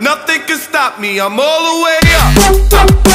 nothing can stop me. I'm all the way up.